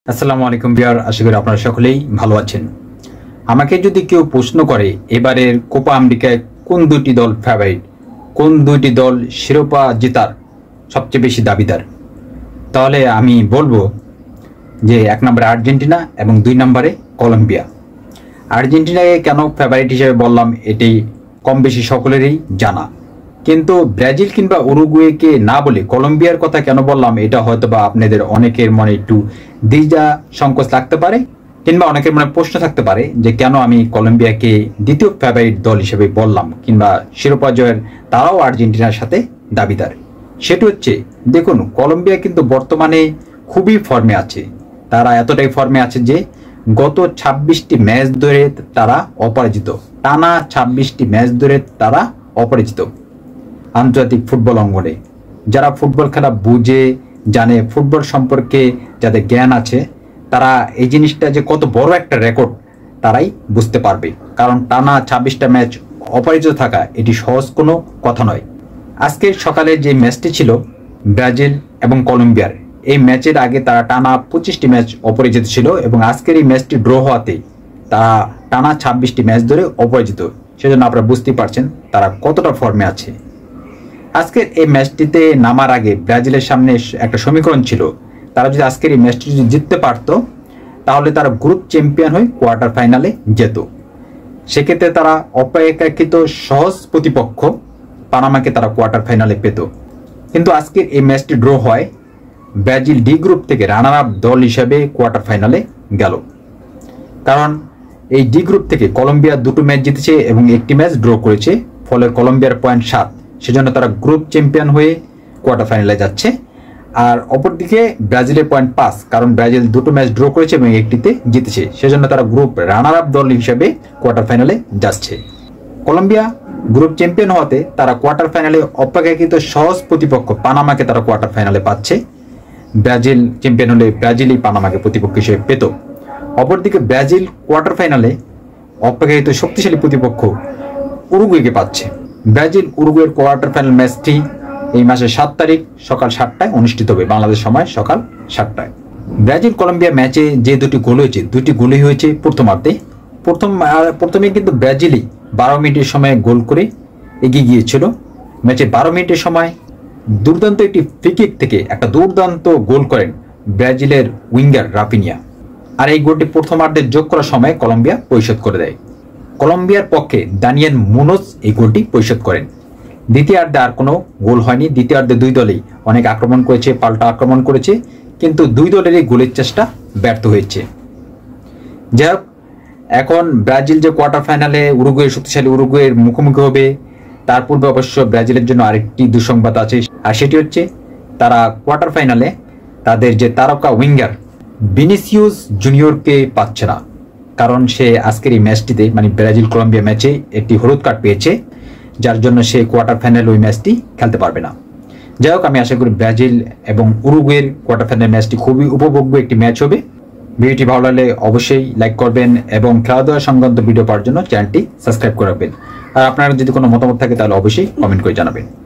আসসালামু আলাইকুম বিয়ার, আশা করি আপনারা সকলেই ভালো আছেন। আমাকে যদি কেউ প্রশ্ন করে এবারের কোপা আমেরিকায় কোন দুইটি দল ফেভারিট, কোন দুইটি দল শিরোপা জেতার সবচেয়ে বেশি দাবিদার, তাহলে আমি বলবো যে 1 নম্বরে আর্জেন্টিনা এবং 2 নম্বরে কলম্বিয়া। আর্জেন্টিনাকে কেন ফেভারিট হিসেবে বললাম এটি কম বেশি সকলেরই জানা, কিন্তু ব্রাজিল কিংবা উরুগুয়েকে না বলে কলম্বিয়ার কথা কেন বললাম এটা হয়তো বা আপনাদের অনেকের মনে একটু দ্বিধা সংকোচ লাগতে পারে, কিংবা অনেকের মনে প্রশ্ন থাকতে পারে যে কেন আমি কলম্বিয়াকে দ্বিতীয় ফেভারিট দল হিসেবে বললাম, কিংবা শিরোপা জয়ের তারাও আর্জেন্টিনার সাথে দাবিদার। সেটা হচ্ছে, দেখুন, কলম্বিয়া কিন্তু বর্তমানে খুবই ফর্মে আছে। তারা এতটাই ফর্মে আছে যে গত 26টি ম্যাচ ধরে তারা অপরাজিত, টানা 26টি ম্যাচ ধরে তারা অপরাজিত আন্তর্জাতিক ফুটবল অঙ্গনে। যারা ফুটবল খেলা বুঝে জানে, ফুটবল সম্পর্কে যাদের জ্ঞান আছে, তারা এই জিনিসটা যে কত বড় একটা রেকর্ড তারাই বুঝতে পারবে। কারণ টানা 26টা ম্যাচ অপরাজিত থাকা এটি সহজ কোনো কথা নয়। আজকের সকালে যে ম্যাচটি ছিল ব্রাজিল এবং কলম্বিয়ার, এই ম্যাচের আগে তারা টানা 25টি ম্যাচ অপরাজিত ছিল, এবং আজকের এই ম্যাচটি ড্র হওয়াতে তারা টানা 26টি ম্যাচ ধরে অপরাজিত। সেজন্য আপনারা বুঝতেই পারছেন তারা কতটা ফর্মে আছে। আজকের এই ম্যাচটিতে নামার আগে ব্রাজিলের সামনে একটা সমীকরণ ছিল, তারা যদি আজকের এই ম্যাচটি যদি জিততে পারত তাহলে তারা গ্রুপ চ্যাম্পিয়ন হয়ে কোয়ার্টার ফাইনালে যেত। সেক্ষেত্রে তারা অপেক্ষাকৃত সহজ প্রতিপক্ষ পানামাকে তারা কোয়ার্টার ফাইনালে পেত। কিন্তু আজকের এই ম্যাচটি ড্র হয়, ব্রাজিল ডি গ্রুপ থেকে রানার আপ দল হিসেবে কোয়ার্টার ফাইনালে গেল। কারণ এই ডি গ্রুপ থেকে কলম্বিয়া 2টো ম্যাচ জিতেছে এবং 1টি ম্যাচ ড্র করেছে, ফলে কলম্বিয়ার পয়েন্ট 7, সেজন্য তারা গ্রুপ চ্যাম্পিয়ন হয়ে কোয়ার্টার ফাইনালে যাচ্ছে। আর অপরদিকে ব্রাজিলের পয়েন্ট 5, কারণ ব্রাজিল 2টো ম্যাচ ড্র করেছে এবং 1টিতে জিতেছে, সেজন্য তারা গ্রুপ রানার আপ দল হিসেবে কোয়ার্টার ফাইনালে যাচ্ছে। কলম্বিয়া গ্রুপ চ্যাম্পিয়ন হওয়াতে তারা কোয়ার্টার ফাইনালে অপেক্ষাকৃত সহজ প্রতিপক্ষ পানামাকে তারা কোয়ার্টার ফাইনালে পাচ্ছে। ব্রাজিল চ্যাম্পিয়ন হলে ব্রাজিলই পানামাকে প্রতিপক্ষ হিসেবে পেত। অপরদিকে ব্রাজিল কোয়ার্টার ফাইনালে অপেক্ষাকৃত শক্তিশালী প্রতিপক্ষ উরুগুয়েকে পাচ্ছে। ব্রাজিল উরুগুয়ের কোয়ার্টার ফাইনাল ম্যাচটি এই মাসের 7 তারিখ সকাল 7টায় অনুষ্ঠিত হবে, বাংলাদেশ সময় সকাল 7টায়। ব্রাজিল কলম্বিয়া ম্যাচে যে 2টি গোল হয়েছে, 2টি গোলই হয়েছে প্রথমার্ধে। প্রথমে কিন্তু ব্রাজিলই 12 মিনিটের সময় গোল করে এগিয়ে গিয়েছিল। ম্যাচে 12 মিনিটের সময় দুর্দান্ত একটি ফ্রি কিক থেকে একটা দুর্দান্ত গোল করেন ব্রাজিলের উইঙ্গার রাফিনিয়া। আর এই গোলটি প্রথমার্ধে যোগ করার সময় কলম্বিয়া পরিশোধ করে দেয়। কলম্বিয়ার পক্ষে দানিয়েল মুনোজ এই গোলটি পরিশোধ করেন। দ্বিতীয়ার্ধে আর কোনো গোল হয়নি। দ্বিতীয়ার্ধে 2 দলই অনেক আক্রমণ করেছে, পাল্টা আক্রমণ করেছে, কিন্তু 2 দলেরই গোলের চেষ্টা ব্যর্থ হয়েছে। যাই হোক, এখন ব্রাজিল যে কোয়ার্টার ফাইনালে উরুগুয়ের শক্তিশালী উরুগুয়ের মুখোমুখি হবে, তার পূর্বে অবশ্য ব্রাজিলের জন্য আরেকটি দুঃসংবাদ আছে, আর সেটি হচ্ছে তারা কোয়ার্টার ফাইনালে তাদের যে তারকা উইঙ্গার ভিনিসিয়াস জুনিয়রকে পাচ্ছে না। কারণ সে আজকের এই ম্যাচটিতে, মানে ব্রাজিল কলম্বিয়া ম্যাচে একটি হলুদ কার্ড পেয়েছে, যার জন্য সে কোয়ার্টার ফাইনাল ওই ম্যাচটি খেলতে পারবে না। যাই হোক, আমি আশা করি ব্রাজিল এবং উরুগুয়ের কোয়ার্টার ফাইনাল ম্যাচটি খুবই উপভোগ্য একটি ম্যাচ হবে। ভিডিওটি ভালো লাগলে অবশ্যই লাইক করবেন এবং খেলাধুলা সংক্রান্ত ভিডিও পাওয়ার জন্য চ্যানেলটি সাবস্ক্রাইব করে রাখবেন। আর আপনারা যদি কোনো মতামত থাকে তাহলে অবশ্যই কমেন্ট করে জানাবেন।